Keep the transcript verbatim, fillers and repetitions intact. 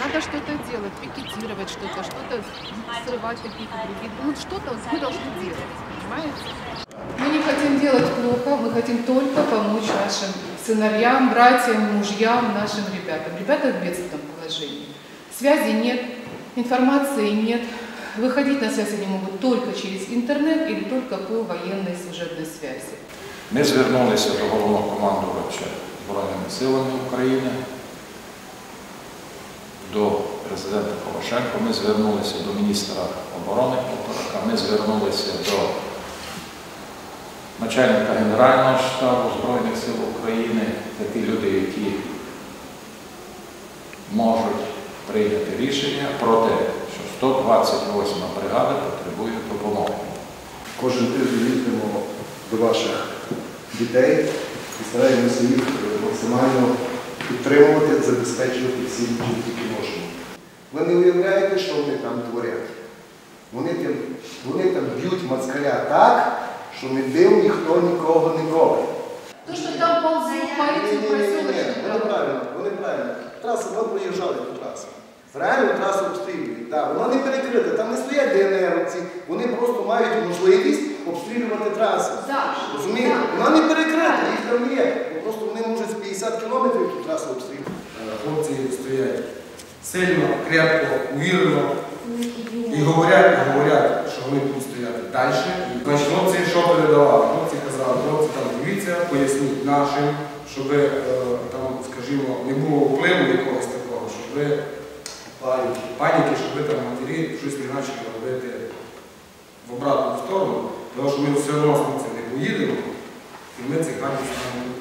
надо что-то делать, пикетировать что-то, что-то срывать какие-то другие. Ну, что-то мы должны делать, понимаете? Мы не хотим делать плохо, мы хотим только помочь нашим сыновьям, братьям, мужьям, нашим ребятам. Ребята в бедственном положении. Связи нет, информации нет. Выходить на связь они могут только через интернет или только по военной служебной связи. Ми звернулися до головного командувача Збройними силами України, до президента Порошенка, ми звернулися до міністра оборони Полторака, ми звернулися до начальника Генерального штабу Збройних сил України. Це ті люди, які можуть прийняти рішення про те, що сто двадцять восьма бригада потребує допомоги. Кожен тиждень їздимо до ваших дітей і стараємося їх максимально підтримувати, забезпечувати всім, чим тільки можемо. Ви не уявляєте, що вони там творять. Вони там, вони там б'ють москаля так, що не бив ніхто нікого ніколи. То, що там ползуть по этим проселочным. Вони правильно, вони правильно. Траса, ми проїжджали по трасі. Реально трасу обстрілюють. Да, вона не перекрита, там не стоять ДНРовці, вони просто мають можливість обстрілювати трасу. Розумієте? Вона не перекрита, їх там є. Просто вони можуть з п'ятдесят кілометрів ту трасу обстрілювати. Хлопці стоять сильно, крепко, увірено і говорять, і говорять, що вони будуть стояти далі. Значить, хлопці що передавали? Хлопці казали, хлопці там дивіться, поясніть нашим, щоб там, скажімо, не було впливу якогось такого, щоб паніки, паніки, щоб там матері щось не почали робити в обратну сторону, тому що ми все одно з цим не поїдемо, і ми цих гадів не